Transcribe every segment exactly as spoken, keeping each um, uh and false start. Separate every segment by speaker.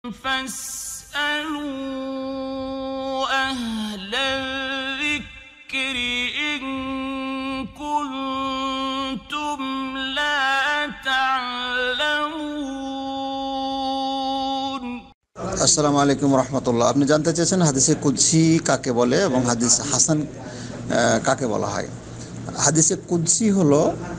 Speaker 1: فاسألوا أهل الذكر إن كنتم لا تعلمون
Speaker 2: আসসালামু আলাইকুম রহমতুল্লাহ। আপনি জানতে চেয়েছেন হাদিসে কুদসি কাকে বলে এবং হাদিস হাসান কাকে বলা হয়। হাদিসে কুদসি হলো,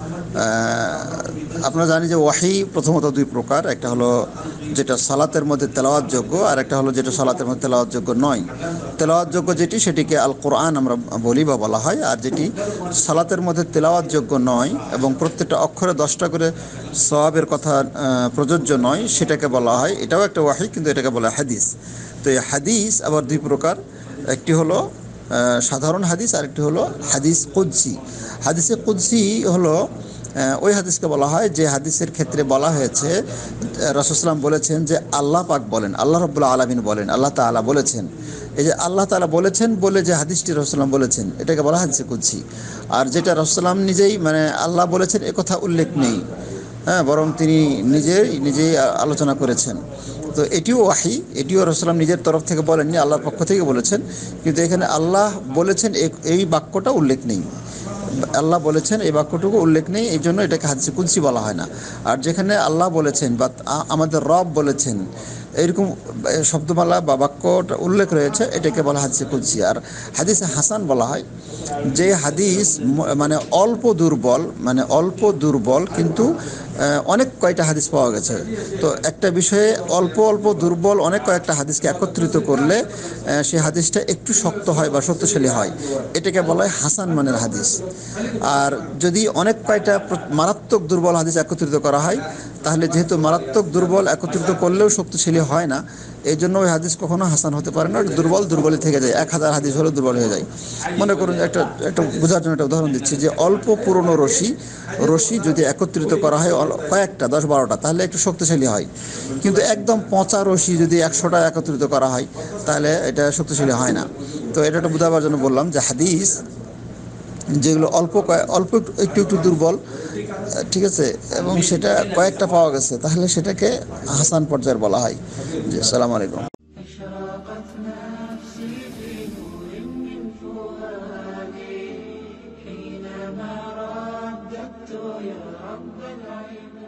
Speaker 2: আপনারা জানি যে ওয়াহি প্রথমত দুই প্রকার, একটা হলো যেটা সালাতের মধ্যে তেলাওয়াতযোগ্য আর একটা হলো যেটা সালাতের মধ্যে তেলাওয়াতযোগ্য নয়। তেলাওয়াতযোগ্য যেটি সেটিকে আল কোরআন আমরা বলি বা বলা হয়, আর যেটি সালাতের মধ্যে তেলাওয়াতযোগ্য নয় এবং প্রত্যেকটা অক্ষরে দশটা করে সওয়াবের কথা প্রযোজ্য নয় সেটাকে বলা হয়, এটাও একটা ওয়াহি, কিন্তু এটাকে বলা হয় হাদিস। তো এই হাদিস আবার দুই প্রকার, একটি হলো সাধারণ হাদিস আর একটি হলো হাদিস কুদসি। হাদিসে কুদসি হলো ওই হাদিসকে বলা হয় যে হাদিসের ক্ষেত্রে বলা হয়েছে রাসূল সাল্লাল্লাহু আলাইহি ওয়াসাল্লাম বলেছেন যে আল্লাহ পাক বলেন, আল্লাহ রাব্বুল আলামিন বলেন, আল্লাহ তাআলা বলেছেন। এই যে আল্লাহ তাআলা বলেছেন বলে যে হাদিসটি রাসূল সাল্লাল্লাহু আলাইহি ওয়াসাল্লাম বলেছেন, এটাকে বলা হাদিসে কুদসি। আর যেটা রাসূল সাল্লাল্লাহু আলাইহি ওয়াসাল্লাম নিজেই মানে আল্লাহ বলেছেন এ কথা উল্লেখ নেই, হ্যাঁ, বরং তিনি নিজেই নিজেই আলোচনা করেছেন, তো এটিও ওয়াহি, এটিও রাসূল সাল্লাল্লাহু আলাইহি ওয়াসাল্লাম নিজের তরফ থেকে বলেননি, আল্লাহর পক্ষ থেকে বলেছেন। কিন্তু এখানে আল্লাহ বলেছেন এই বাক্যটা উল্লেখ নেই, আল্লাহ বলেছেন এই বাক্যটুকু উল্লেখ নেই, এই জন্য এটাকে হাদিসে কুদসি বলা হয় না। আর যেখানে আল্লাহ বলেছেন বা আমাদের রব বলেছেন এইরকম শব্দমালা বা বাক্যটা উল্লেখ রয়েছে, এটাকে বলা হাদিসে কুদসি। আর হাদিসে হাসান বলা হয় যে হাদিস মানে অল্প দুর্বল, মানে অল্প দুর্বল কিন্তু অনেক কয়টা হাদিস পাওয়া গেছে। তো একটা বিষয়ে অল্প অল্প দুর্বল অনেক কয়েকটা হাদিসকে একত্রিত করলে সেই হাদিসটা একটু শক্ত হয় বা শক্তিশালী হয়, এটাকে বলা হয় হাসান মানের হাদিস। আর যদি অনেক কয়টা মারাত্মক দুর্বল হাদিস একত্রিত করা হয়, তাহলে যেহেতু মারাত্মক দুর্বল একত্রিত করলেও শক্তিশালী হয় না, এই জন্য ওই হাদিস কখনো হাসান হতে পারে না, দুর্বল দুর্বলই থেকে যায়। এক হাজার হাদিস হলেও দুর্বল হয়ে যায়। মনে করুন একটা একটা বোঝার জন্য একটা উদাহরণ দিচ্ছি, যে অল্প পুরনো রশি রশি যদি একত্রিত করা হয় কয়েকটা দশ বারোটা, তাহলে একটু শক্তিশালী হয়। কিন্তু একদম পচা রশি যদি একশোটা একত্রিত করা হয়, তাহলে এটা শক্তিশালী হয় না। তো এটা একটা বোঝাবার জন্য বললাম যে হাদিস যেগুলো অল্প অল্প একটু একটু দুর্বল, ঠিক আছে, এবং সেটা কয়েকটা পাওয়া গেছে, তাহলে সেটাকে হাসান পর্যায়ের বলা হয়। জি, আসসালামু আলাইকুম।
Speaker 3: أشرقت نفسي بنور من فؤادي حينما رددت يا رب العباد.